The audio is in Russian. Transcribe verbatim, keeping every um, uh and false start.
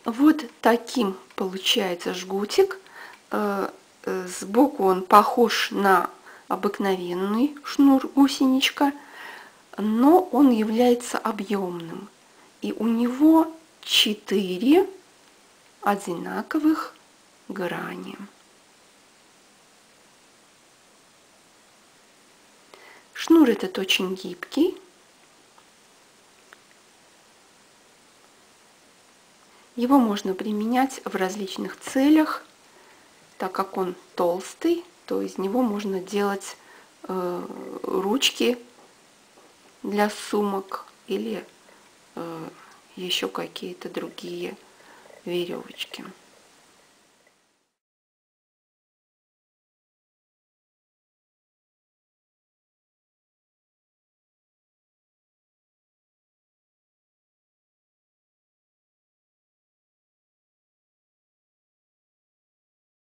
Вот таким получается жгутик. Сбоку он похож на обыкновенный шнур гусеничка, но он является объемным. И у него четыре одинаковых грани. Шнур этот очень гибкий. Его можно применять в различных целях, так как он толстый, то из него можно делать э, ручки для сумок или э, еще какие-то другие веревочки.